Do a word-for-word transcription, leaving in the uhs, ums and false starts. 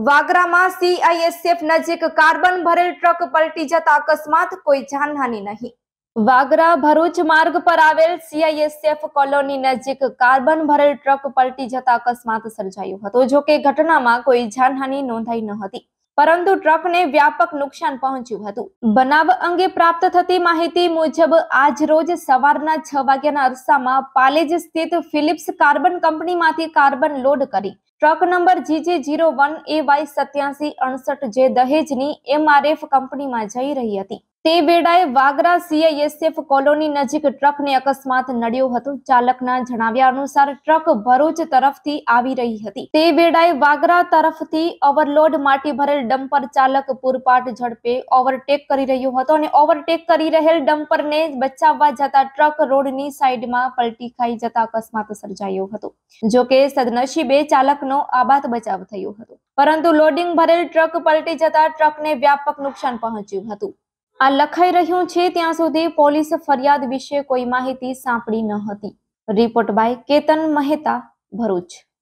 વાગરામાં CISF નજીક carbon ભરેલ truck પલટી જતા અકસ્માત, કોઈ જાનહાનિ નહીં। વાગરા ભરૂચ માર્ગ પર આવેલ સીઆઈએસએફ કોલોની નજીક કાર્બન ભરેલ ટ્રક પલટી જતા અકસ્માત સર્જાયો હતો। જો કે ઘટનામાં કોઈ જાનહાનિ નોંધાઈ ન હતી, પરંતુ ટ્રકને વ્યાપક નુકસાન પહોંચ્યું હતું। બનાવ અંગે પ્રાપ્ત થતી માહિતી મુજબ આજ રોજ સવારના છ વાગ્યાના અરસામાં પાલેજ સ્થિત ફિલિપ્સ કાર્બન કંપનીમાંથી કાર્બન લોડ કરી truck number GJ zero one A Y સત્યાસી અડસઠ જે દહેજની એમઆરએફ કંપનીમાં જઈ રહી હતી। તે વેળાએ વાગરા સીઆઈએસએફ કોલોની નજીક ટ્રકને અકસ્માત નડ્યો હતો। ચાલકના જણાવ્યા અનુસાર ટ્રક ભરૂચ તરફથી આવી રહી હતી। તે વેળાએ વાગરા તરફથી ઓવરલોડ માટી ભરેલ ડમ્પર ચાલક પૂરપાટ ઝડપે ઓવરટેક કરી રહ્યો હતો અને ઓવરટેક કરી રહેલ ડમ્પરને બચાવવા જતા ટ્રક રોડની સાઈડમાં પલટી ખાઈ જતા અકસ્માત સર્જાયો હતો। જો કે સદનસીબે ચાલકનો આબાદ બચાવ થયો હતો, પરંતુ લોડિંગ ભરેલ ટ્રક પલટી જતા ટ્રકને વ્યાપક નુકસાન પહોંચ્યું હતું। આ લખાઈ રહ્યું છે ત્યાં સુધી પોલીસ ફરિયાદ વિશે કોઈ માહિતી સાંપડી ન હતી। Report by Ketan Mehta, Bharuch.